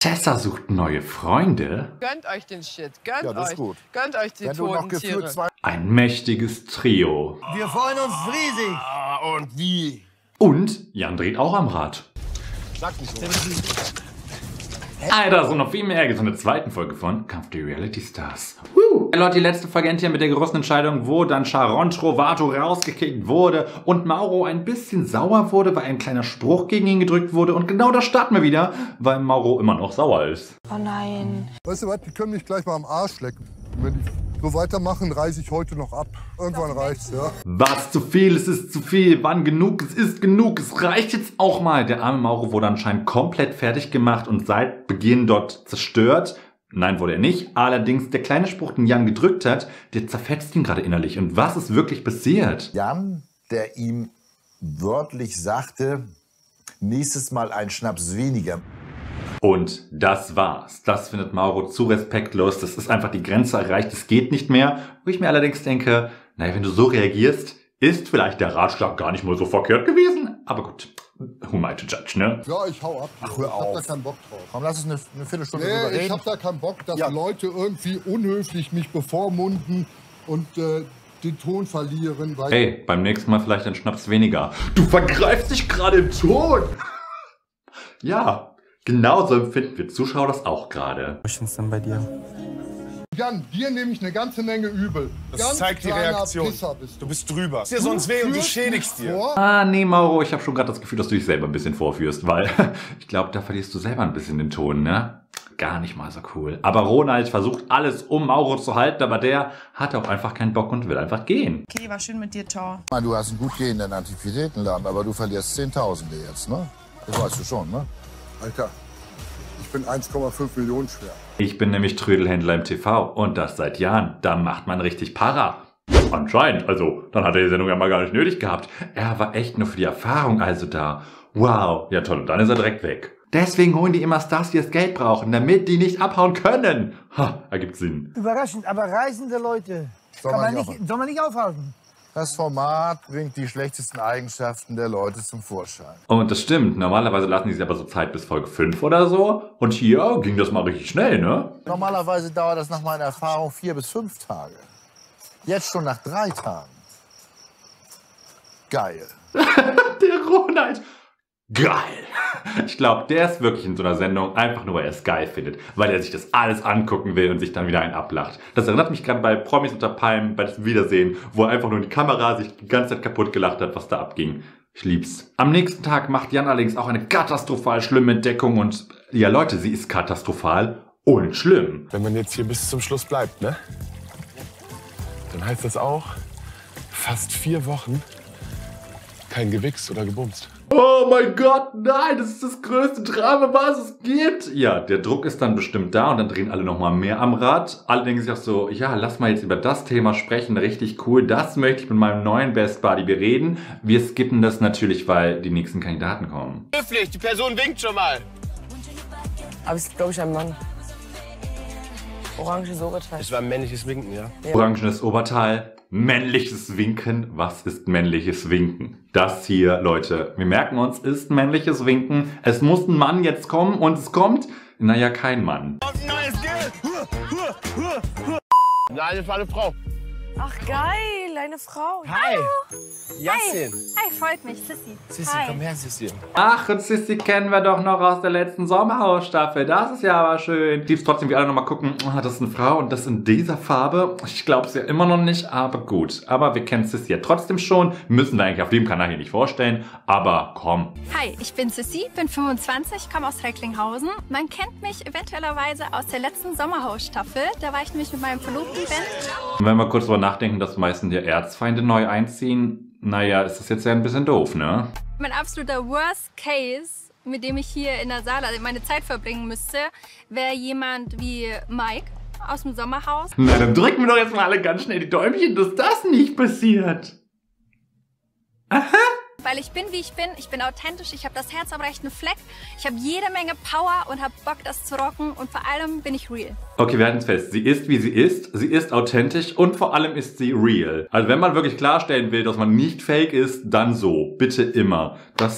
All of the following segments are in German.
Tessa sucht neue Freunde. Gönnt euch den Shit, gönnt Ja, das euch. ist gut. Gönnt euch die toten Tiere. Ein mächtiges Trio. Wir freuen uns riesig. Und wie? Und Jan dreht auch am Rad. Sag nicht so. Alter, so noch viel mehr gibt es in der zweiten Folge von Kampf der Reality Stars. Leute, die letzte Folge endet hier mit der großen Entscheidung, wo dann Sharon Trovato rausgekickt wurde und Mauro ein bisschen sauer wurde, weil ein kleiner Spruch gegen ihn gedrückt wurde. Und genau da starten wir wieder, weil Mauro immer noch sauer ist. Oh nein. Weißt du was, die können mich gleich mal am Arsch lecken. Wenn die so weitermachen, reise ich heute noch ab. Irgendwann reicht's, ja. Was zu viel, es ist zu viel. Wann genug, es ist genug. Es reicht jetzt auch mal. Der arme Mauro wurde anscheinend komplett fertig gemacht und seit Beginn dort zerstört. Nein, wurde er nicht. Allerdings der kleine Spruch, den Jan gedrückt hat, der zerfetzt ihn gerade innerlich. Und was ist wirklich passiert? Jan, der ihm wörtlich sagte, nächstes Mal ein Schnaps weniger. Und das war's. Das findet Mauro zu respektlos. Das ist einfach die Grenze erreicht. Es geht nicht mehr. Wo ich mir allerdings denke, naja, wenn du so reagierst, ist vielleicht der Ratschlag gar nicht mal so verkehrt gewesen. Aber gut, who am I to judge, ne? Ja, ich hau ab. Ach, hör ich hab auf. da keinen Bock drauf. Komm, lass uns eine Viertelstunde drüber Nee, ich reden. hab da keinen Bock, dass Ja. Leute irgendwie unhöflich mich bevormunden und den Ton verlieren. Weil Hey, beim nächsten Mal vielleicht ein Schnaps weniger. Du vergreifst dich gerade im Ton! Ja, genauso empfinden wir Zuschauer das auch gerade. Was ist denn bei dir? Jan, dir nehme ich eine ganze Menge übel. Das Ganz zeigt die kleiner Reaktion. Pisser bist Du bist drüber. Ist dir sonst weh und du führst schädigst mich dir. vor. Ah, nee, Mauro, ich habe schon gerade das Gefühl, dass du dich selber ein bisschen vorführst, weil ich glaube, da verlierst du selber ein bisschen den Ton, ne? Gar nicht mal so cool. Aber Ronald versucht alles, um Mauro zu halten, aber der hat auch einfach keinen Bock und will einfach gehen. Okay, war schön mit dir, ciao. Du hast einen gut gehenden Antiquitätenladen, aber du verlierst Zehntausende jetzt, ne? Das weißt du schon, ne? Alter, ich bin 1,5 Millionen schwer. Ich bin nämlich Trödelhändler im TV und das seit Jahren. Da macht man richtig Para. Anscheinend, also, dann hat er die Sendung ja mal gar nicht nötig gehabt. Er war echt nur für die Erfahrung also da. Wow, ja toll, und dann ist er direkt weg. Deswegen holen die immer Stars, die das Geld brauchen, damit die nicht abhauen können. Ha, ergibt Sinn. Überraschend, aber reisende Leute Soll soll man nicht aufhalten. Das Format bringt die schlechtesten Eigenschaften der Leute zum Vorschein. Und das stimmt, normalerweise lassen die sich aber so Zeit bis Folge 5 oder so. Und hier ging das mal richtig schnell, ne? Normalerweise dauert das nach meiner Erfahrung 4 bis 5 Tage. Jetzt schon nach 3 Tagen. Geil. Der Ronald. Geil. Ich glaube, der ist wirklich in so einer Sendung einfach nur, weil er es geil findet. Weil er sich das alles angucken will und sich dann wieder einen ablacht. Das erinnert mich gerade bei Promis unter Palmen, bei das Wiedersehen, wo er einfach nur in die Kamera sich die ganze Zeit kaputt gelacht hat, was da abging. Ich lieb's. Am nächsten Tag macht Jan allerdings auch eine katastrophal schlimme Entdeckung und ja Leute, sie ist katastrophal und schlimm. Wenn man jetzt hier bis zum Schluss bleibt, ne? Dann heißt das auch, fast 4 Wochen kein Gewichst oder gebumst. Oh mein Gott, nein, das ist das größte Drama, was es gibt. Ja, der Druck ist dann bestimmt da und dann drehen alle nochmal mehr am Rad. Alle denken sich auch so, ja, lass mal jetzt über das Thema sprechen, richtig cool. Das möchte ich mit meinem neuen Best Buddy bereden. Wir skippen das natürlich, weil die nächsten Kandidaten kommen. Höflich, die Person winkt schon mal. Aber es ist, glaube ich, ein Mann. Oranges Oberteil. Es war ein männliches Winken, ja. Orangenes Oberteil, männliches Winken. Was ist männliches Winken? Das hier, Leute, wir merken uns, ist männliches Winken. Es muss ein Mann jetzt kommen und es kommt, naja, kein Mann. Neues Geld! Nein, das war eine Frau. Ach, geil, eine Frau. Hi. Yassin. Hi, freut mich, Sissi. Sissi, Hi. komm her, Sissi. Ach, und Sissi kennen wir doch noch aus der letzten Sommerhausstaffel. Das ist ja aber schön. Liebst trotzdem, wie alle nochmal gucken, oh, das ist eine Frau und das in dieser Farbe. Ich glaube es ja immer noch nicht, aber gut. Aber wir kennen Sissi ja trotzdem schon. Müssen wir eigentlich auf dem Kanal hier nicht vorstellen. Aber komm. Hi, ich bin Sissi, bin 25, komme aus Recklinghausen. Man kennt mich eventuellerweise aus der letzten Sommerhausstaffel. Da war ich nämlich mit meinem Verlobten Ben. Und wenn wir kurz drüber nachdenken, dass meistens die Erzfeinde neu einziehen, naja, ist das jetzt ja ein bisschen doof, ne? Mein absoluter Worst Case, mit dem ich hier in der Saale meine Zeit verbringen müsste, wäre jemand wie Mike aus dem Sommerhaus. Na, dann drücken wir doch jetzt mal alle ganz schnell die Däumchen, dass das nicht passiert. Aha. Weil ich bin, wie ich bin authentisch, ich habe das Herz am rechten Fleck, ich habe jede Menge Power und habe Bock, das zu rocken und vor allem bin ich real. Okay, wir halten es fest. Sie ist, wie sie ist authentisch und vor allem ist sie real. Also wenn man wirklich klarstellen will, dass man nicht fake ist, dann so. Bitte immer. Das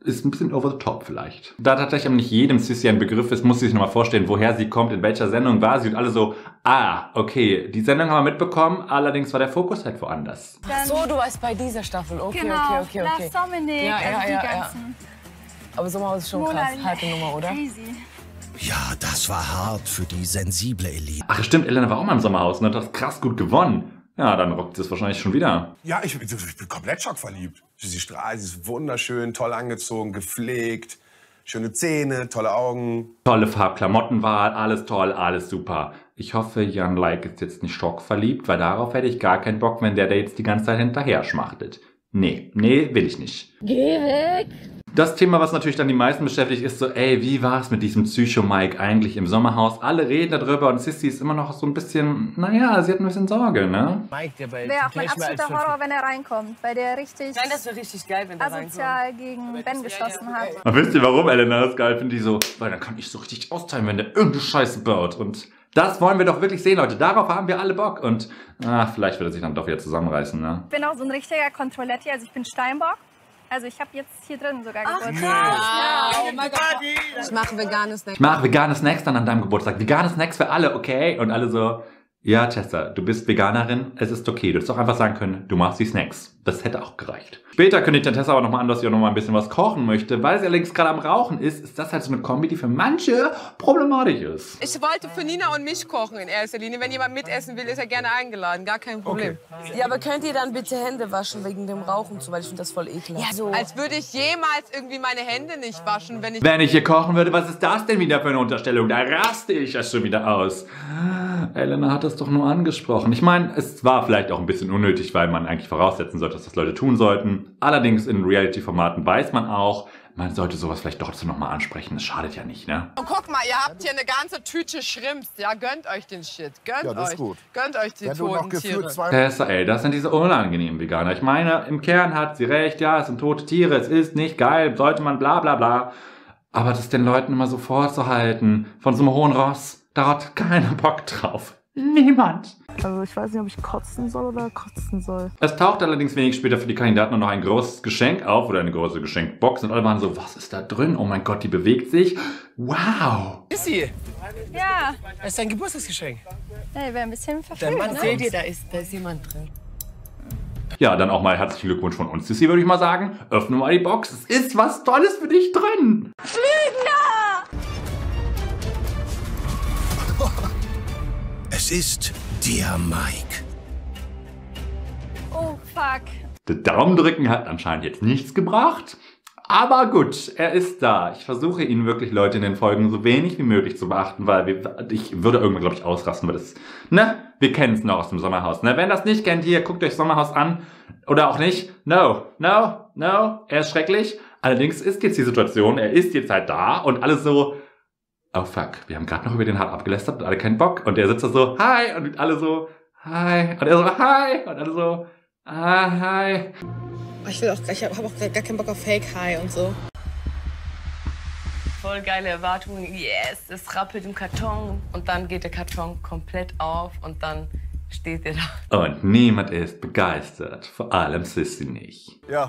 ist ein bisschen over the top vielleicht. Da tatsächlich nicht jedem Sissy ein Begriff ist, muss sie sich nochmal vorstellen, woher sie kommt, in welcher Sendung war sie und alle so, ah, okay, die Sendung haben wir mitbekommen, allerdings war der Fokus halt woanders. Ach so, du warst bei dieser Staffel. Okay, Genau, okay. Lars Dominik, Ja, also ja, die ja. ganzen. Aber Sommerhaus ist schon krass. Harte Nummer, oder? Crazy. Ja, das war hart für die sensible Elite. Ach stimmt, Elena war auch mal im Sommerhaus und hat das krass gut gewonnen. Ja, dann rockt sie es wahrscheinlich schon wieder. Ja, ich bin komplett schockverliebt. Sie strahlt, sie ist wunderschön, toll angezogen, gepflegt, schöne Zähne, tolle Augen. Tolle Farbklamottenwahl, alles toll, alles super. Ich hoffe, Jan Like ist jetzt nicht schockverliebt, weil darauf hätte ich gar keinen Bock, wenn der jetzt die ganze Zeit hinterher schmachtet. Nee, will ich nicht. Geh weg! Das Thema, was natürlich dann die meisten beschäftigt, ist so, ey, wie war's mit diesem Psycho-Mike eigentlich im Sommerhaus? Alle reden darüber und Sissy ist immer noch so ein bisschen, naja, sie hat ein bisschen Sorge, ne? Mike, der bei Wäre auch mein absoluter Horror, wenn er reinkommt, weil der richtig Nein, das wäre richtig geil, wenn der asozial gegen Ben geschossen hat. Und wisst ihr, warum Elena das geil findet? Die so, weil dann kann ich so richtig austeilen, wenn der irgendeine Scheiße baut. Und das wollen wir doch wirklich sehen, Leute. Darauf haben wir alle Bock. Und vielleicht wird er sich dann doch wieder zusammenreißen, ne? Ich bin auch so ein richtiger Controletti, also ich bin Steinbock. Also ich habe jetzt hier drin sogar Geburtstag. Ja, oh mein Gott. Ich mache vegane Snacks. Ich mache vegane Snacks dann an deinem Geburtstag. Vegane Snacks für alle, okay? Und alle so, ja, Tessa, du bist Veganerin, es ist okay. Du hättest auch einfach sagen können, du machst die Snacks. Das hätte auch gereicht. Später kündigt dann Tessa aber nochmal an, dass sie auch nochmal ein bisschen was kochen möchte. Weil sie allerdings gerade am Rauchen ist das halt so eine Kombi, die für manche problematisch ist. Ich wollte für Nina und mich kochen in erster Linie. Wenn jemand mitessen will, ist er gerne eingeladen. Gar kein Problem. Ja, aber könnt ihr dann bitte Hände waschen wegen dem Rauchen zu, weil ich finde das voll ekelhaft. Ja, so. Als würde ich jemals irgendwie meine Hände nicht waschen, wenn ich... Wenn ich hier kochen würde, was ist das denn wieder für eine Unterstellung? Da raste ich ja schon wieder aus. Elena hat das doch nur angesprochen. Ich meine, es war vielleicht auch ein bisschen unnötig, weil man eigentlich voraussetzen sollte, dass das Leute tun sollten. Allerdings in Reality-Formaten weiß man auch, man sollte sowas vielleicht trotzdem nochmal ansprechen. Das schadet ja nicht, ne? Und guck mal, ihr habt hier eine ganze Tüte Shrimps. Ja, gönnt euch den Shit. Gönnt Ja, das euch. ist gut. Gönnt euch die toten Tiere. Tessa, ey, das sind diese unangenehmen Veganer. Ich meine, im Kern hat sie recht, ja, es sind tote Tiere, es ist nicht geil, sollte man bla bla bla. Aber das den Leuten immer so vorzuhalten, von so einem hohen Ross, da hat keiner Bock drauf. Niemand. Also ich weiß nicht, ob ich kotzen soll oder kotzen soll. Es taucht allerdings wenig später für die Kandidaten noch ein großes Geschenk auf oder eine große Geschenkbox und alle waren so, was ist da drin? Oh mein Gott, die bewegt sich. Wow. Ist sie? Ja. Das ist dein Geburtstagsgeschenk. Ey, wäre ein bisschen verfrüht, ne? Seht ihr, da ist jemand drin. Ja, dann auch mal herzlichen Glückwunsch von uns, Sissy, würde ich mal sagen. Öffne mal die Box. Es ist was Tolles für dich drin. Es ist der Mike. Oh, fuck. Der Daumendrücken hat anscheinend jetzt nichts gebracht. Aber gut, er ist da. Ich versuche ihn wirklich, Leute, in den Folgen so wenig wie möglich zu beachten, weil ich würde irgendwann, glaube ich, ausrasten, weil das, ne? Wir kennen es noch aus dem Sommerhaus, ne? Wenn das nicht kennt, hier, guckt euch Sommerhaus an. Oder auch nicht. No. Er ist schrecklich. Allerdings ist jetzt die Situation, er ist jetzt halt da und alle so, oh fuck, wir haben gerade noch über den hart abgelästert und alle keinen Bock. Und er sitzt da so, hi, und alle so, hi. Und er so, hi. Und alle so, hi. Ich habe auch gar keinen Bock auf Fake High und so. Voll geile Erwartungen. Yes, es rappelt im Karton. Und dann geht der Karton komplett auf und dann steht er da. Und niemand ist begeistert. Vor allem Sissy nicht. Ja.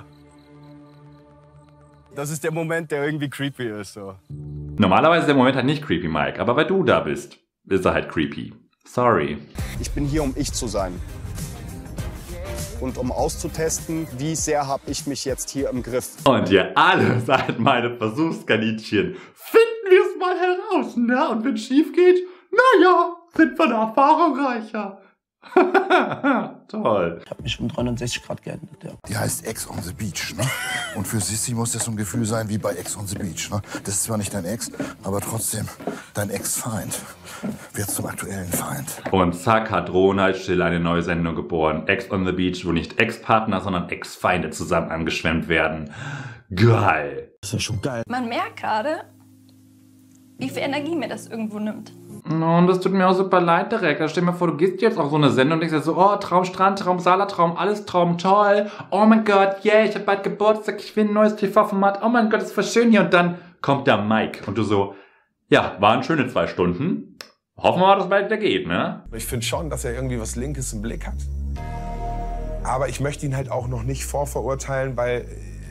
Das ist der Moment, der irgendwie creepy ist. So. Normalerweise ist der Moment halt nicht creepy, Mike. Aber weil du da bist, ist er halt creepy. Sorry. Ich bin hier, um ich zu sein. Und um auszutesten, wie sehr habe ich mich jetzt hier im Griff. Und ihr alle seid meine Versuchskaninchen. Finden wir es mal heraus, ne? Und wenn es schief geht, naja, sind wir eine Erfahrung reicher. Toll. Ich habe mich um 360 Grad geändert, ja. Die heißt Ex on the Beach, ne? Und für Sissy muss das so ein Gefühl sein wie bei Ex on the Beach, ne? Das ist zwar nicht dein Ex, aber trotzdem dein Ex-Feind wird zum aktuellen Feind. Und zack hat Ronald Still eine neue Sendung geboren. Ex on the Beach, wo nicht Ex-Partner, sondern Ex-Feinde zusammen angeschwemmt werden. Geil. Das ist ja schon geil. Man merkt gerade, wie viel Energie mir das irgendwo nimmt. Und das tut mir auch super leid direkt. Stell dir mal vor, du gehst jetzt auf so eine Sendung und denkst dir so, oh, Traumstrand, Traumsala-Traum, alles Traum, toll. Oh mein Gott, yeah, ich hab bald Geburtstag, ich will ein neues TV-Format. Oh mein Gott, ist voll schön hier. Und dann kommt der Mike und du so, ja, waren schöne 2 Stunden. Hoffen wir mal, dass es bald wieder geht, ne? Ich finde schon, dass er irgendwie was Linkes im Blick hat. Aber ich möchte ihn halt auch noch nicht vorverurteilen, weil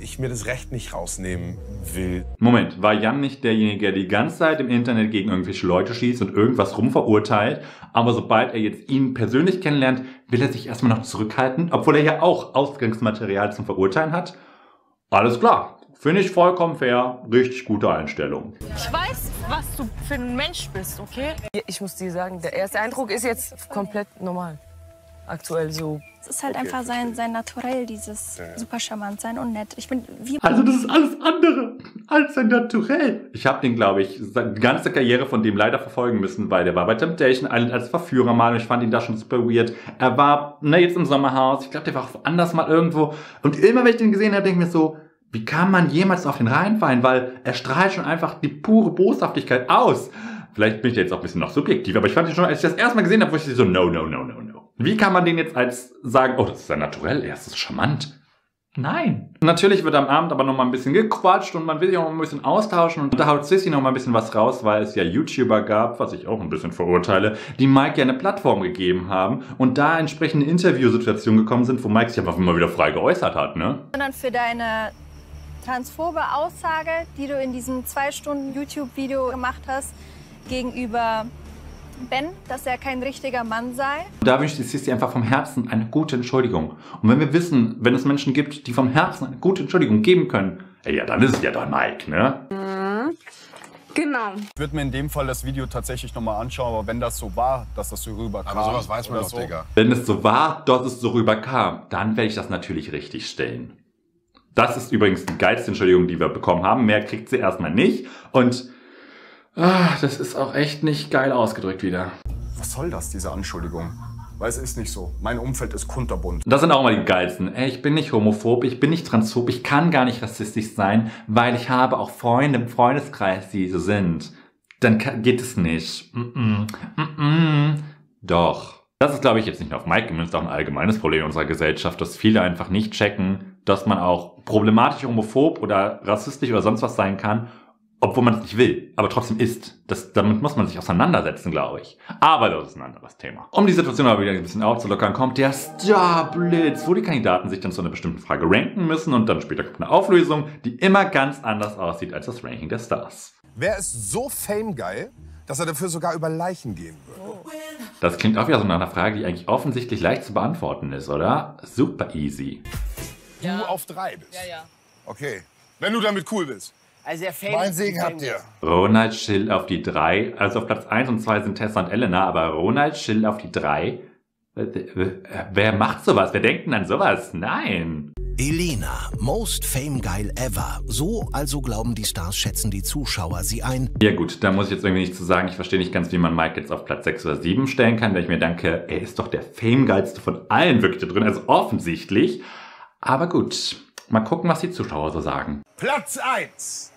ich mir das Recht nicht rausnehmen will. Moment, war Jan nicht derjenige, der die ganze Zeit im Internet gegen irgendwelche Leute schießt und irgendwas rumverurteilt, aber sobald er jetzt ihn persönlich kennenlernt, will er sich erstmal noch zurückhalten, obwohl er ja auch Ausgangsmaterial zum Verurteilen hat? Alles klar, finde ich vollkommen fair, richtig gute Einstellung. Ich weiß, was du für ein Mensch bist, okay? Ich muss dir sagen, der erste Eindruck ist jetzt komplett normal. Aktuell so. Es ist halt einfach sein Naturell, dieses super charmant sein und nett. Ich bin wie... Also das ist alles andere als sein Naturell. Ich habe den, glaube ich, die ganze Karriere von dem leider verfolgen müssen, weil der war bei Temptation Island als Verführer mal und ich fand ihn da schon super weird. Er war, jetzt im Sommerhaus, ich glaube, der war auch woanders mal irgendwo. Und immer, wenn ich den gesehen habe, denke ich mir so, wie kann man jemals auf den reinfallen? Weil er strahlt schon einfach die pure Boshaftigkeit aus. Vielleicht bin ich jetzt auch ein bisschen noch subjektiv, aber ich fand ihn schon, als ich das erste Mal gesehen habe, wo ich so, no. Wie kann man den jetzt als sagen, oh, das ist ja naturell, er ist charmant? Nein. Natürlich wird am Abend aber noch mal ein bisschen gequatscht und man will sich auch noch ein bisschen austauschen und da haut Sissy noch mal ein bisschen was raus, weil es ja YouTuber gab, was ich auch ein bisschen verurteile, die Mike ja eine Plattform gegeben haben und da entsprechende Interviewsituationen gekommen sind, wo Mike sich einfach immer wieder frei geäußert hat, ne? Sondern für deine transphobe Aussage, die du in diesem 2 Stunden YouTube-Video gemacht hast, gegenüber Ben, dass er kein richtiger Mann sei. Da wünscht sich Sissy einfach vom Herzen eine gute Entschuldigung. Und wenn wir wissen, wenn es Menschen gibt, die vom Herzen eine gute Entschuldigung geben können, ja, dann ist es ja doch Mike, ne? Genau. Ich würde mir in dem Fall das Video tatsächlich nochmal anschauen, aber wenn das so war, dass das so rüberkam. Aber sowas weiß man doch, so. Digga. Wenn es so war, dass es so rüberkam, dann werde ich das natürlich richtig stellen. Das ist übrigens die geilste Entschuldigung, die wir bekommen haben. Mehr kriegt sie erstmal nicht. Und das ist auch echt nicht geil ausgedrückt wieder. Was soll das, diese Anschuldigung? Weil es ist nicht so. Mein Umfeld ist kunterbunt. Das sind auch mal die geilsten. Ey, ich bin nicht homophob, ich bin nicht transphob, ich kann gar nicht rassistisch sein, weil ich habe auch Freunde im Freundeskreis, die so sind. Dann geht es nicht. Doch. Das ist, glaube ich, jetzt nicht nur auf Mike gemünzt, auch ein allgemeines Problem in unserer Gesellschaft, dass viele einfach nicht checken, dass man auch problematisch homophob oder rassistisch oder sonst was sein kann, obwohl man es nicht will, aber trotzdem ist. Damit muss man sich auseinandersetzen, glaube ich. Aber das ist ein anderes Thema. Um die Situation aber wieder ein bisschen aufzulockern, kommt der Starblitz, wo die Kandidaten sich dann zu einer bestimmten Frage ranken müssen und dann später kommt eine Auflösung, die immer ganz anders aussieht als das Ranking der Stars. Wer ist so famegeil, dass er dafür sogar über Leichen gehen würde? Das klingt auch wieder so nach einer Frage, die eigentlich offensichtlich leicht zu beantworten ist, oder? Super easy. Du auf 3 bist? Ja. Okay, wenn du damit cool bist. Also mein Segen habt ihr. Ronald Schill auf die 3. Also auf Platz 1 und 2 sind Tessa und Elena, aber Ronald Schill auf die 3? Wer macht sowas? Wer denkt denn an sowas? Nein. Elena, most fame geil ever. So also glauben die Stars, schätzen die Zuschauer sie ein. Ja gut, da muss ich jetzt irgendwie nichts zu sagen. Ich verstehe nicht ganz, wie man Mike jetzt auf Platz 6 oder 7 stellen kann, weil ich mir denke, er ist doch der famegeilste von allen wirklich da drin, also offensichtlich. Aber gut, mal gucken, was die Zuschauer so sagen. Platz 1.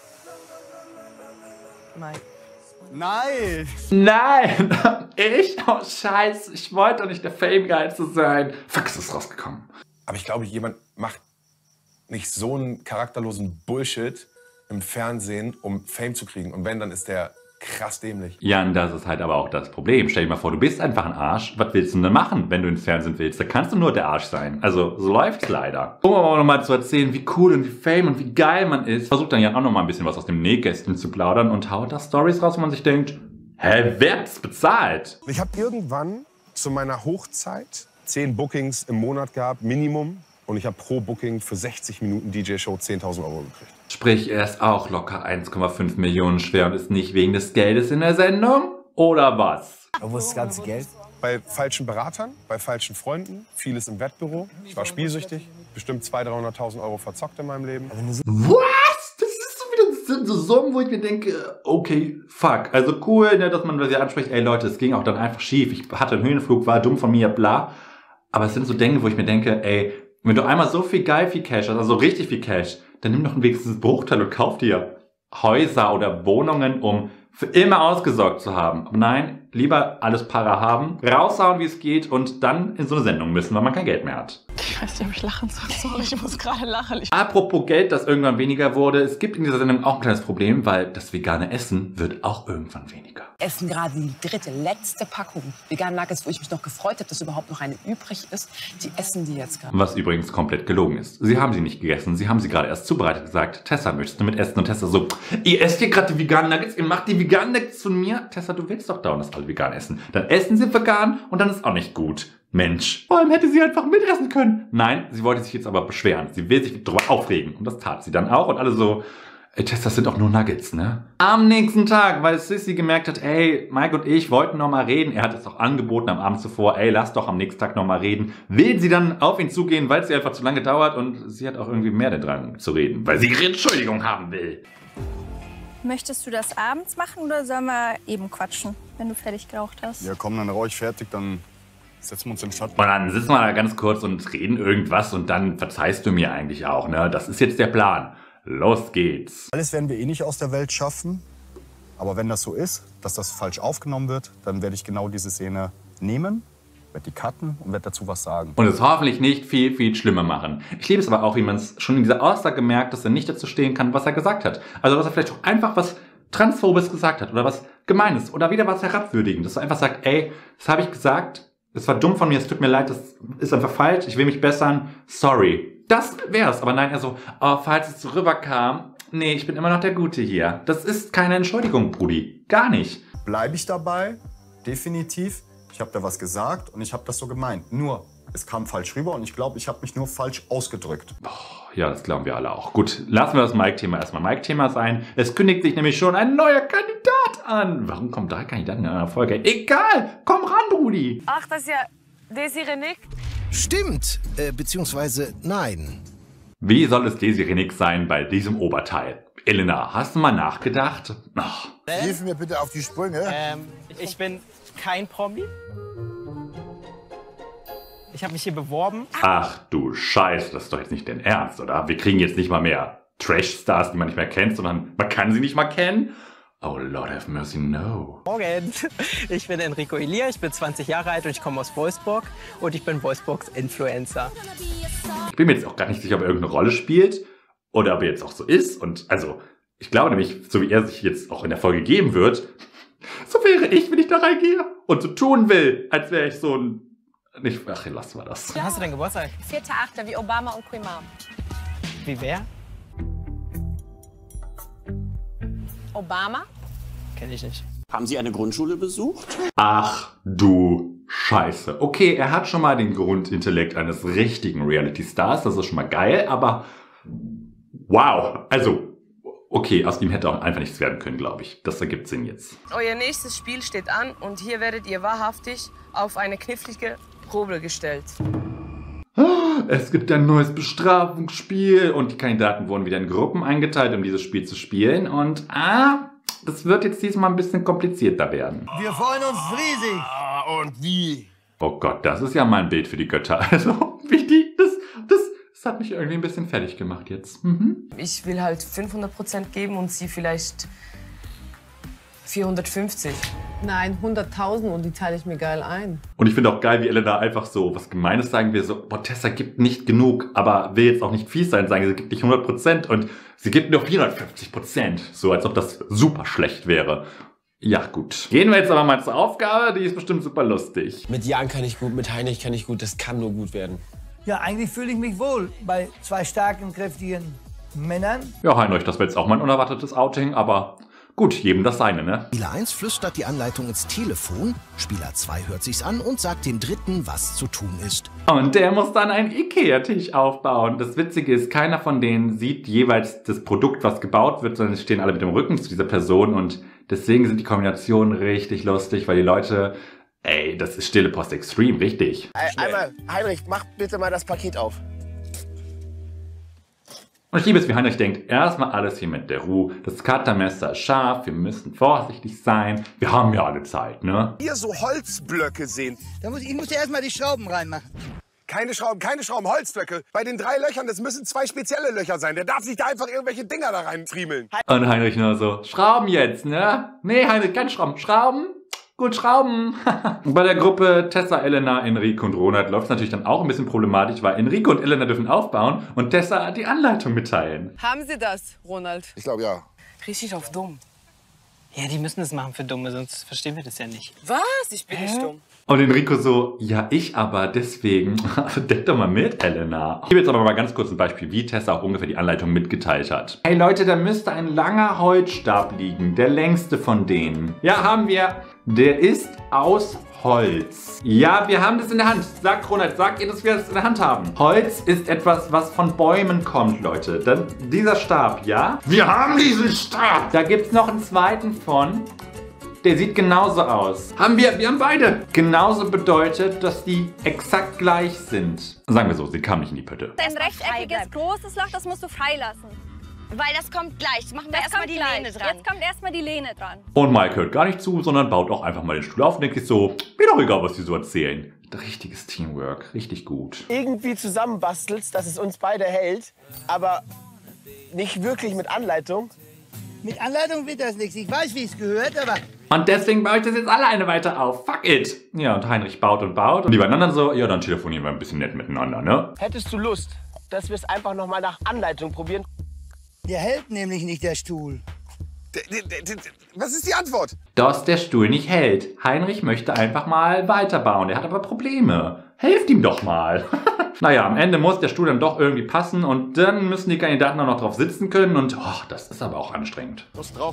Mike. Nein! Nein! Ich? Oh Scheiße, ich wollte doch nicht der Famegeilste sein. Fuck, ist das rausgekommen. Aber ich glaube, jemand macht nicht so einen charakterlosen Bullshit im Fernsehen, um Fame zu kriegen. Und wenn, dann ist der krass dämlich. Ja, und das ist halt aber auch das Problem. Stell dir mal vor, du bist einfach ein Arsch. Was willst du denn machen, wenn du ins Fernsehen willst? Da kannst du nur der Arsch sein. Also, so läuft's leider. Um aber nochmal zu erzählen, wie cool und wie fame und wie geil man ist, versucht dann ja auch nochmal ein bisschen was aus dem Nähkästchen zu plaudern und haut da Storys raus, wo man sich denkt, hä, wer hat's bezahlt? Ich habe irgendwann zu meiner Hochzeit 10 Bookings im Monat gehabt, Minimum. Und ich habe pro Booking für 60 Minuten DJ-Show 10.000 € gekriegt. Sprich, er ist auch locker 1,5 Millionen schwer und ist nicht wegen des Geldes in der Sendung? Oder was? Wo ist das ganze Geld? Bei falschen Beratern, bei falschen Freunden, vieles im Wettbüro. Ich war spielsüchtig, bestimmt 200.000, 300.000 € verzockt in meinem Leben. Was? Das ist so wieder, das sind so Summen, wo ich mir denke, okay, fuck. Also cool, ne, dass man das ja anspricht, ey Leute, es ging auch dann einfach schief. Ich hatte einen Höhenflug, war dumm von mir, bla. Aber es sind so Dinge, wo ich mir denke, ey, wenn du einmal so viel Cash hast, also richtig viel Cash, dann nimm doch wenigstens einen Bruchteil und kauf dir Häuser oder Wohnungen, um für immer ausgesorgt zu haben. Aber nein, lieber alles para haben, raushauen, wie es geht und dann in so eine Sendung müssen, weil man kein Geld mehr hat. Ich weiß nicht, ob ich lachen soll. Sorry, ich muss gerade lachen. Apropos Geld, das irgendwann weniger wurde, es gibt in dieser Sendung auch ein kleines Problem, weil das vegane Essen wird auch irgendwann weniger. Essen gerade die letzte Packung veganen Nuggets, wo ich mich noch gefreut habe, dass überhaupt noch eine übrig ist. Die essen die jetzt gerade. Was übrigens komplett gelogen ist. Sie haben sie nicht gegessen, sie haben sie gerade erst zubereitet, gesagt, Tessa, möchtest du mit essen? Und Tessa so, ihr esst hier gerade die veganen Nuggets, ihr macht die veganen Nuggets von mir? Tessa, du willst doch dauernd, dass alle vegan essen. Dann essen sie vegan und dann ist auch nicht gut. Mensch, vor allem hätte sie einfach mitessen können. Nein, sie wollte sich jetzt aber beschweren. Sie will sich darüber aufregen. Und das tat sie dann auch. Und alle so, ey, Tess, das sind doch nur Nuggets, ne? Am nächsten Tag, weil Sissy gemerkt hat, ey, Mike und ich wollten noch mal reden. Er hat es auch angeboten am Abend zuvor, ey, lass doch am nächsten Tag noch mal reden. Will sie dann auf ihn zugehen, weil es ihr einfach zu lange dauert. Und sie hat auch irgendwie mehr den Drang zu reden, weil sie ihre Entschuldigung haben will. Möchtest du das abends machen oder sollen wir eben quatschen, wenn du fertig geraucht hast? Ja, komm, dann rauche ich fertig, dann setzen wir uns in den Schatten. Und dann sitzen wir da ganz kurz und reden irgendwas und dann verzeihst du mir eigentlich auch, ne? Das ist jetzt der Plan. Los geht's. Alles werden wir eh nicht aus der Welt schaffen. Aber wenn das so ist, dass das falsch aufgenommen wird, dann werde ich genau diese Szene nehmen, werde die cutten und werde dazu was sagen. Und es hoffentlich nicht viel, viel schlimmer machen. Ich liebe es aber auch, wie man es schon in dieser Aussage merkt, dass er nicht dazu stehen kann, was er gesagt hat. Also, dass er vielleicht auch einfach was Transphobes gesagt hat oder was Gemeines oder wieder was Herabwürdigendes. Dass er einfach sagt, ey, das habe ich gesagt, es war dumm von mir, es tut mir leid, das ist einfach falsch, ich will mich bessern, sorry. Das wär's. Aber nein, er so, oh, falls es so rüberkam, nee, ich bin immer noch der Gute hier. Das ist keine Entschuldigung, Brudi. Gar nicht. Bleibe ich dabei? Definitiv. Ich habe da was gesagt und ich habe das so gemeint. Nur, es kam falsch rüber und ich glaube, ich habe mich nur falsch ausgedrückt. Ja, das glauben wir alle auch. Gut, lassen wir das Mike-Thema erstmal Mike-Thema sein. Es kündigt sich nämlich schon ein neuer Kandidat an. Warum kommen 3 Kandidaten in einer Folge? Egal, komm ran, Brudi. Ach, das ist ja Desiree Nick. Stimmt, beziehungsweise nein. Wie soll es Desiree Nick sein bei diesem Oberteil? Elena, hast du mal nachgedacht? Ach. Hilf mir bitte auf die Sprünge. Ich bin kein Promi. Ich habe mich hier beworben. Ach du Scheiße, das ist doch jetzt nicht dein Ernst, oder? Wir kriegen jetzt nicht mal mehr Trash-Stars, die man nicht mehr kennt, sondern man kann sie nicht mal kennen. Oh Lord have mercy, no. Morgen. Ich bin Enrico Elia, ich bin 20 Jahre alt und ich komme aus Wolfsburg und ich bin Wolfsburgs Influencer. Ich bin mir jetzt auch gar nicht sicher, ob er irgendeine Rolle spielt oder ob er jetzt auch so ist. Und also, ich glaube nämlich, so wie er sich jetzt auch in der Folge geben wird, so wäre ich, wenn ich da reingehe und so tun will, als wäre ich so ein... Nicht, ach, lassen wir das. Wann hast du deinen Geburtstag? 4.8. wie Obama und Queen Mom. Wie wer? Obama? Kenn ich nicht. Haben Sie eine Grundschule besucht? Ach du Scheiße. Okay, er hat schon mal den Grundintellekt eines richtigen Reality-Stars, das ist schon mal geil, aber wow, also okay, aus ihm hätte auch einfach nichts werden können, glaube ich. Das ergibt Sinn jetzt. Euer nächstes Spiel steht an und hier werdet ihr wahrhaftig auf eine knifflige Probe gestellt. Es gibt ein neues Bestrafungsspiel und die Kandidaten wurden wieder in Gruppen eingeteilt, um dieses Spiel zu spielen. Und das wird jetzt diesmal ein bisschen komplizierter werden. Wir freuen uns riesig. Und wie? Oh Gott, das ist ja mal ein Bild für die Götter. Also, wie die, das hat mich irgendwie ein bisschen fertig gemacht jetzt. Ich will halt 500% geben und sie vielleicht 450. Nein, 100.000 und die teile ich mir geil ein. Und ich finde auch geil, wie Elena einfach so was Gemeines sagen will, so, boah, Tessa gibt nicht genug, aber will jetzt auch nicht fies sein, sagen, sie gibt nicht 100% und sie gibt nur 450%. So, als ob das super schlecht wäre. Ja, gut. Gehen wir jetzt aber mal zur Aufgabe, die ist bestimmt super lustig. Mit Jan kann ich gut, mit Heinrich kann ich gut, das kann nur gut werden. Ja, eigentlich fühle ich mich wohl bei 2 starken, kräftigen Männern. Ja, Heinrich, das wäre jetzt auch mal ein unerwartetes Outing, aber gut, jedem das seine, ne? Spieler 1 flüstert die Anleitung ins Telefon, Spieler 2 hört sich's an und sagt dem Dritten, was zu tun ist. Und der muss dann einen Ikea-Tisch aufbauen. Das Witzige ist, keiner von denen sieht jeweils das Produkt, was gebaut wird, sondern sie stehen alle mit dem Rücken zu dieser Person und deswegen sind die Kombinationen richtig lustig, weil die Leute, ey, das ist Stille Post Extreme, richtig. Einmal, Heinrich, mach bitte mal das Paket auf. Und ich liebe es, wie Heinrich denkt, erstmal alles hier mit der Ruhe. Das Cuttermesser ist scharf, wir müssen vorsichtig sein. Wir haben ja alle Zeit, ne? Hier so Holzblöcke sehen. Ich muss ja erstmal die Schrauben reinmachen. Keine Schrauben, Holzblöcke. Bei den 3 Löchern, das müssen 2 spezielle Löcher sein. Der darf sich da einfach irgendwelche Dinger da rein friemeln. Und Heinrich nur so, Schrauben jetzt, ne? Nee, Heinrich, keine Schrauben. Schrauben? Gut, Schrauben. Bei der Gruppe Tessa, Elena, Enrico und Ronald läuft es natürlich dann auch ein bisschen problematisch, weil Enrico und Elena dürfen aufbauen und Tessa die Anleitung mitteilen. Haben Sie das, Ronald? Ich glaube ja. Richtig auf dumm. Ja, die müssen das machen für Dumme, sonst verstehen wir das ja nicht. Was? Ich bin nicht dumm. Und Enrico so, ja, ich aber, deswegen. Denk doch mal mit, Elena. Ich gebe jetzt aber mal ganz kurz ein Beispiel, wie Tessa auch ungefähr die Anleitung mitgeteilt hat. Hey Leute, da müsste ein langer Holzstab liegen, der längste von denen. Ja, haben wir. Der ist aus Holz. Ja, wir haben das in der Hand. Sagt Ronald, sagt ihr, dass wir das in der Hand haben? Holz ist etwas, was von Bäumen kommt, Leute. Dann dieser Stab, ja? Wir haben diesen Stab! Da gibt es noch einen zweiten von. Der sieht genauso aus. Wir haben beide. Genauso bedeutet, dass die exakt gleich sind. Sagen wir so, sie kam nicht in die Pötte. Ein rechteckiges, großes Loch, das musst du freilassen. Weil das kommt gleich. Machen wir erstmal die Lehne dran. Jetzt kommt erstmal die Lehne dran. Und Mike hört gar nicht zu, sondern baut auch einfach mal den Stuhl auf und denkt sich so, mir doch egal, was die so erzählen. Richtiges Teamwork, richtig gut. Irgendwie zusammenbastelst, dass es uns beide hält, aber nicht wirklich mit Anleitung. Mit Anleitung wird das nichts. Ich weiß, wie es gehört, aber... Und deswegen baue ich das jetzt alleine weiter auf. Fuck it. Ja, und Heinrich baut und baut. Und die beiden anderen so, ja, dann telefonieren wir ein bisschen nett miteinander, ne? Hättest du Lust, dass wir es einfach noch mal nach Anleitung probieren? Der hält nämlich nicht, der Stuhl. Was ist die Antwort? Dass der Stuhl nicht hält. Heinrich möchte einfach mal weiterbauen. Er hat aber Probleme. Helft ihm doch mal. Naja, am Ende muss der Stuhl dann doch irgendwie passen und dann müssen die Kandidaten auch noch drauf sitzen können und das ist aber auch anstrengend. Drauf.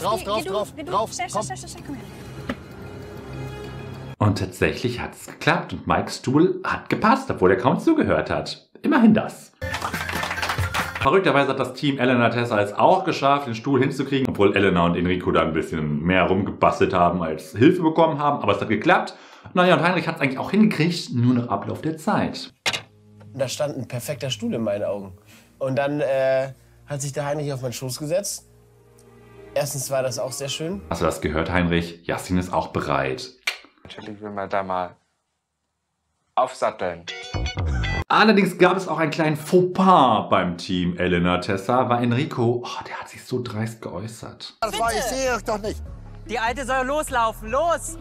Und tatsächlich hat es geklappt und Mikes Stuhl hat gepasst, obwohl er kaum zugehört hat. Immerhin das. Verrückterweise hat das Team Elena und Tessa es auch geschafft, den Stuhl hinzukriegen, obwohl Elena und Enrico da ein bisschen mehr rumgebastelt haben, als Hilfe bekommen haben, aber es hat geklappt. Naja, und Heinrich hat es eigentlich auch hingekriegt, nur nach Ablauf der Zeit. Da stand ein perfekter Stuhl in meinen Augen. Und dann hat sich der Heinrich auf meinen Schoß gesetzt. Erstens war das auch sehr schön. Hast du das gehört, Heinrich? Jasmin ist auch bereit. Natürlich will man da mal aufsatteln. Allerdings gab es auch einen kleinen Fauxpas beim Team Elena Tessa, weil Enrico, der hat sich so dreist geäußert. Das war, ich sehe euch doch nicht. Die Alte soll loslaufen, los!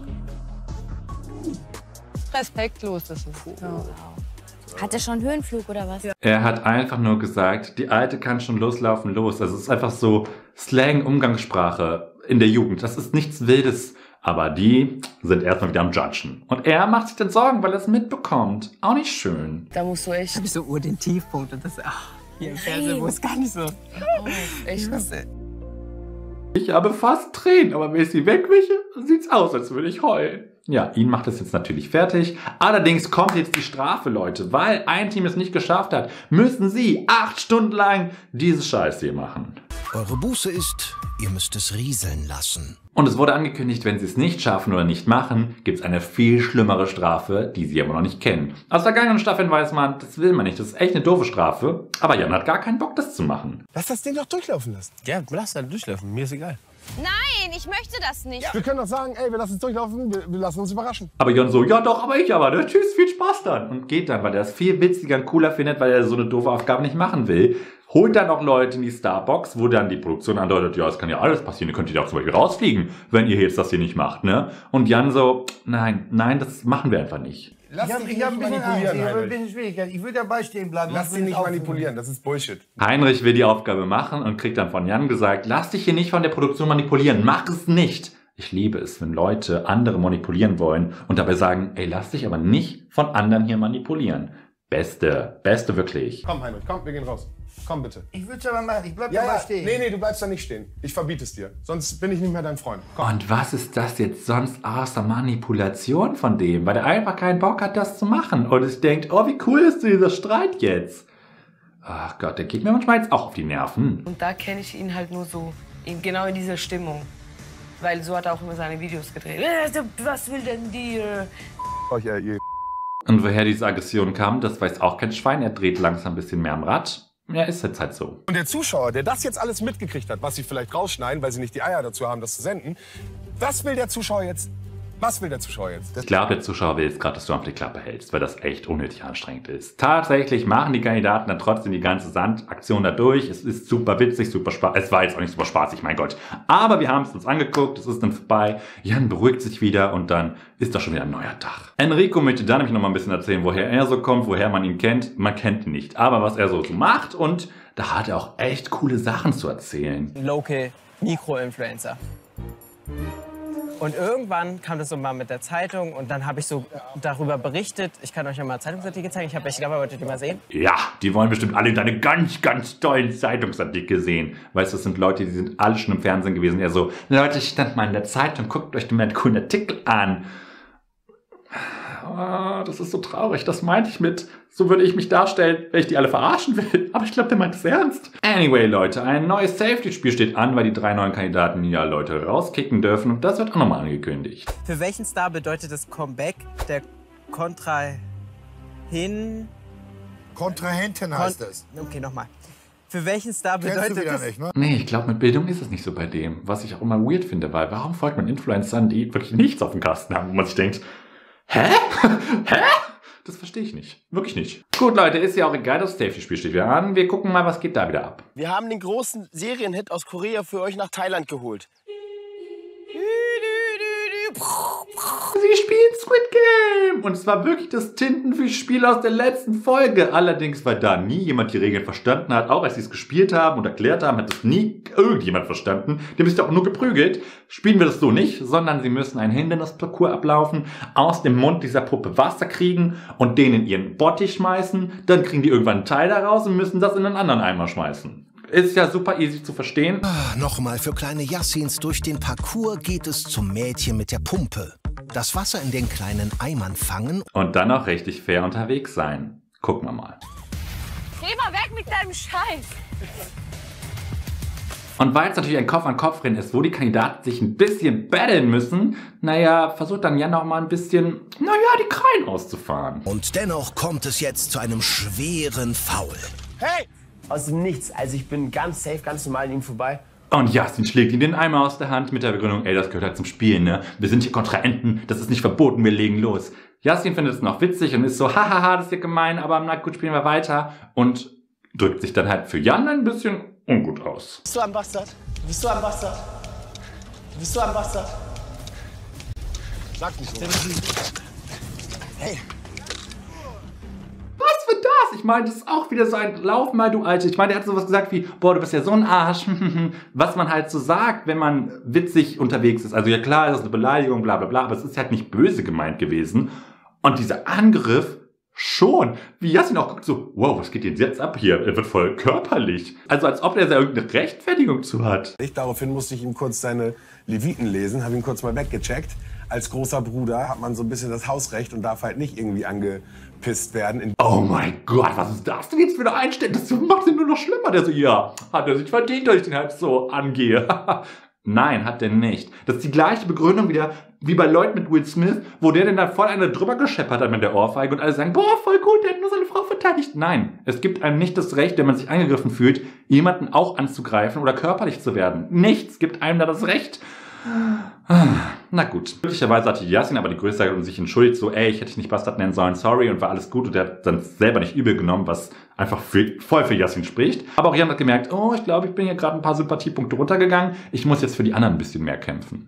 Respektlos, das ist. Ja. Hat er schon Höhenflug oder was? Er hat einfach nur gesagt, die Alte kann schon loslaufen, los. Also es ist einfach so Slang-Umgangssprache in der Jugend. Das ist nichts Wildes. Aber die sind erstmal wieder am Judgen. Und er macht sich dann Sorgen, weil er es mitbekommt. Auch nicht schön. Da musst du echt... Da hab ich so den Tiefpunkt und das... hier im Fernsehen, wo es gar nicht so... echt was... Ich habe fast Tränen, aber wenn ich sie wegwische, sieht's aus, als würde ich heulen. Ja, ihn macht es jetzt natürlich fertig. Allerdings kommt jetzt die Strafe, Leute. Weil ein Team es nicht geschafft hat, müssen sie 8 Stunden lang diese Scheiße hier machen. Eure Buße ist, ihr müsst es rieseln lassen. Und es wurde angekündigt, wenn sie es nicht schaffen oder nicht machen, gibt es eine viel schlimmere Strafe, die sie aber noch nicht kennen. Aus vergangenen Staffeln weiß man, das will man nicht. Das ist echt eine doofe Strafe. Aber Jan hat gar keinen Bock, das zu machen. Lass das Ding doch durchlaufen lassen. Ja, lass das durchlaufen. Mir ist egal. Nein, ich möchte das nicht. Ja. Wir können doch sagen, ey, wir lassen es durchlaufen, wir lassen uns überraschen. Aber Jan so, ja doch, aber ich aber, ne? Tschüss, viel Spaß dann. Und geht dann, weil er es viel witziger und cooler findet, weil er so eine doofe Aufgabe nicht machen will. Holt dann auch Leute in die Starbox, wo dann die Produktion andeutet, ja, es kann ja alles passieren, ihr könnt ja auch zum Beispiel rausfliegen, wenn ihr jetzt das hier nicht macht, ne? Und Jan so, nein, das machen wir einfach nicht. Lass dich nicht manipulieren, Heinrich. Ich würde dabei stehen bleiben. Lass dich nicht manipulieren, das ist Bullshit. Heinrich will die Aufgabe machen und kriegt dann von Jan gesagt, lass dich hier nicht von der Produktion manipulieren, mach es nicht. Ich liebe es, wenn Leute andere manipulieren wollen und dabei sagen, ey, lass dich aber nicht von anderen hier manipulieren. Beste wirklich. Komm, Heinrich, komm, wir gehen raus. Komm bitte. Ich würde es aber machen, ich bleib dabei stehen. Nee, du bleibst da nicht stehen. Ich verbiete es dir. Sonst bin ich nicht mehr dein Freund. Komm. Und was ist das jetzt sonst außer Manipulation von dem? Weil er einfach keinen Bock hat, das zu machen. Und es denkt, oh, wie cool ist dieser Streit jetzt? Ach Gott, der geht mir manchmal jetzt auch auf die Nerven. Und da kenne ich ihn halt nur so, genau in dieser Stimmung. Weil so hat er auch immer seine Videos gedreht. Was will denn die? Und woher diese Aggression kam, das weiß auch kein Schwein. Er dreht langsam ein bisschen mehr am Rad. Ja, ist jetzt halt so. Und der Zuschauer, der das jetzt alles mitgekriegt hat, was sie vielleicht rausschneiden, weil sie nicht die Eier dazu haben, das zu senden, was will der Zuschauer jetzt? Was will der Zuschauer jetzt? Ich glaube, der Zuschauer will jetzt gerade, dass du auf die Klappe hältst, weil das echt unnötig anstrengend ist. Tatsächlich machen die Kandidaten dann trotzdem die ganze Sandaktion da durch. Es ist super witzig, super spaßig. Es war jetzt auch nicht super spaßig, mein Gott. Aber wir haben es uns angeguckt, es ist dann vorbei. Jan beruhigt sich wieder und dann ist doch schon wieder ein neuer Tag. Enrico möchte dann nämlich noch mal ein bisschen erzählen, woher er so kommt, woher man ihn kennt. Man kennt ihn nicht, aber was er so macht und da hat er auch echt coole Sachen zu erzählen. Local Mikroinfluencer. Und irgendwann kam das so mal mit der Zeitung und dann habe ich so darüber berichtet. Ich kann euch ja mal Zeitungsartikel zeigen. Ich habe welche dabei, wollt ihr die mal sehen? Ja, die wollen bestimmt alle deine ganz, ganz tollen Zeitungsartikel sehen. Weißt du, das sind Leute, die sind alle schon im Fernsehen gewesen. Er so, Leute, ich stand mal in der Zeitung, guckt euch den coolen Artikel an. Oh, das ist so traurig, das meinte ich mit, so würde ich mich darstellen, wenn ich die alle verarschen will. Aber ich glaube, der meint es ernst. Anyway, Leute, ein neues Safety-Spiel steht an, weil die 3 neuen Kandidaten ja Leute rauskicken dürfen. Und das wird auch nochmal angekündigt. Für welchen Star bedeutet das Comeback der Kontrahenten heißt es. Okay, nochmal. Für welchen Star bedeutet das? Nicht, ne? Nee, ich glaube, mit Bildung ist es nicht so bei dem. Was ich auch immer weird finde, weil warum folgt man Influencern, die wirklich nichts auf dem Kasten haben, wo man sich denkt, hä? Hä? Das verstehe ich nicht. Wirklich nicht. Gut, Leute, ist ja auch egal, das Safety-Spiel steht wieder an. Wir gucken mal, was geht da wieder ab. Wir haben den großen Serienhit aus Korea für euch nach Thailand geholt. Sie spielen Squid Game! Und es war wirklich das Tintenfischspiel aus der letzten Folge. Allerdings, weil da nie jemand die Regeln verstanden hat, auch als sie es gespielt haben und erklärt haben, hat es nie irgendjemand verstanden. Die haben sich da auch nur geprügelt. Spielen wir das so nicht, sondern sie müssen einen Hindernisparcours ablaufen, aus dem Mund dieser Puppe Wasser kriegen und den in ihren Bottich schmeißen. Dann kriegen die irgendwann einen Teil daraus und müssen das in einen anderen Eimer schmeißen. Ist ja super easy zu verstehen. Nochmal für kleine Yassins. Durch den Parcours geht es zum Mädchen mit der Pumpe. Das Wasser in den kleinen Eimern fangen. Und dann auch richtig fair unterwegs sein. Gucken wir mal. Geh mal weg mit deinem Scheiß. Und weil es natürlich ein Kopf-an-Kopf-Rennen ist, wo die Kandidaten sich ein bisschen battlen müssen, naja, versucht dann Jan auch mal ein bisschen, die Krallen auszufahren. Und dennoch kommt es jetzt zu einem schweren Foul. Hey! Aus dem Nichts. Also ich bin ganz safe, ganz normal an ihm vorbei. Und Yasin schlägt ihm den Eimer aus der Hand mit der Begründung, ey, das gehört halt zum Spielen, ne? Wir sind hier Kontrahenten, das ist nicht verboten, wir legen los. Yasin findet es noch witzig und ist so, hahaha, das ist ja gemein, aber na gut, spielen wir weiter. Und drückt sich dann halt für Jan ein bisschen ungut aus. Bist du ein Bastard? Bist du ein Bastard? Bist du ein Bastard? Sag nicht so. Hey. Was für das? Ich meine, das ist auch wieder so ein Lauf mal, du Alte. Ich meine, der hat sowas gesagt wie, boah, du bist ja so ein Arsch. Was man halt so sagt, wenn man witzig unterwegs ist. Also ja klar, das ist eine Beleidigung, bla bla bla, aber es ist halt nicht böse gemeint gewesen. Und dieser Angriff schon. Wie Yasin auch guckt so, wow, was geht denn jetzt ab hier? Er wird voll körperlich. Also als ob er da irgendeine Rechtfertigung zu hat. Daraufhin musste ich ihm kurz seine Leviten lesen, habe ihn kurz mal weggecheckt. Als großer Bruder hat man so ein bisschen das Hausrecht und darf halt nicht irgendwie angepisst werden. Oh mein Gott, was ist das denn jetzt für eine Einstellung? Das macht ihn nur noch schlimmer. Der so, ja, hat er sich verdient, dass ich den halt so angehe. Nein, hat der nicht. Das ist die gleiche Begründung wieder wie bei Leuten mit Will Smith, wo der denn da voll eine drüber gescheppert hat mit der Ohrfeige und alle sagen, boah, voll gut, der hat nur seine Frau verteidigt. Nein, es gibt einem nicht das Recht, wenn man sich angegriffen fühlt, jemanden auch anzugreifen oder körperlich zu werden. Nichts gibt einem da das Recht. Na gut. Glücklicherweise hatte Yasin aber die Größe und sich entschuldigt, so, ey, ich hätte dich nicht Bastard nennen sollen, sorry, und war alles gut. Und der hat dann selber nicht übel genommen, was einfach voll für Yasin spricht. Aber auch Jan hat gemerkt, oh, ich glaube, ich bin hier gerade ein paar Sympathiepunkte runtergegangen. Ich muss jetzt für die anderen ein bisschen mehr kämpfen.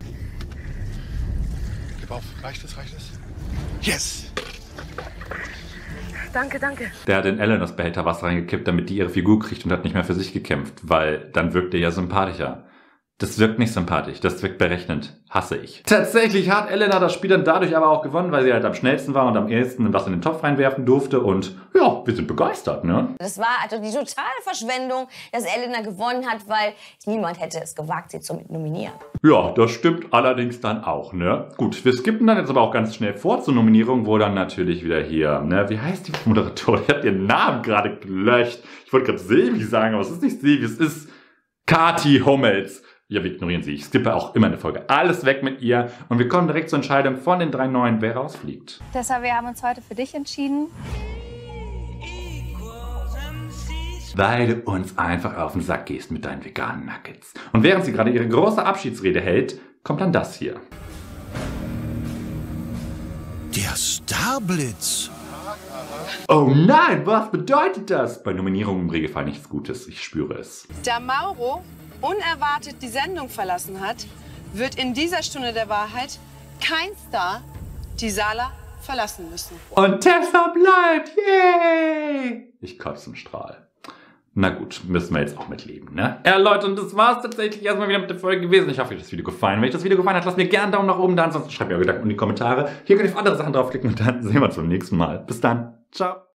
Gib auf, reicht es, reicht es? Yes! Danke, danke. Der hat in Ellen das Behälter Wasser reingekippt, damit die ihre Figur kriegt und hat nicht mehr für sich gekämpft, weil dann wirkt er ja sympathischer. Das wirkt nicht sympathisch, das wirkt berechnend. Hasse ich. Tatsächlich hat Elena das Spiel dann dadurch aber auch gewonnen, weil sie halt am schnellsten war und am ehesten was in den Topf reinwerfen durfte. Und ja, wir sind begeistert, ne? Das war also die totale Verschwendung, dass Elena gewonnen hat, weil niemand hätte es gewagt, sie zu nominieren. Ja, das stimmt allerdings dann auch, ne? Gut, wir skippen dann jetzt aber auch ganz schnell vor zur Nominierung, wo dann natürlich wieder hier, ne? Wie heißt die Moderatorin? Ich hab ihren Namen gerade gelöscht. Ich wollte gerade Silvi sagen, aber es ist nicht Silvi, es ist Kathi Hummels. Ja, wir ignorieren sie. Ich skippe auch immer eine Folge. Alles weg mit ihr. Und wir kommen direkt zur Entscheidung von den 3 Neuen, wer rausfliegt. Deshalb, wir haben uns heute für dich entschieden. Weil du uns einfach auf den Sack gehst mit deinen veganen Nuggets. Und während sie gerade ihre große Abschiedsrede hält, kommt dann das hier. Der Starblitz. Oh nein, was bedeutet das? Bei Nominierungen im Regelfall nichts Gutes. Ich spüre es. Da Mauro unerwartet die Sendung verlassen hat, wird in dieser Stunde der Wahrheit kein Star die Sala verlassen müssen. Und Tessa bleibt! Yay! Ich kotze im Strahl. Na gut, müssen wir jetzt auch mitleben, ne? Ja, Leute, und das war's tatsächlich erstmal wieder mit der Folge gewesen. Ich hoffe, euch hat das Video gefallen. Wenn euch das Video gefallen hat, lasst mir gerne einen Daumen nach oben da. Ansonsten schreibt mir eure Gedanken in die Kommentare. Hier könnt ihr auf andere Sachen draufklicken und dann sehen wir uns beim nächsten Mal. Bis dann. Ciao.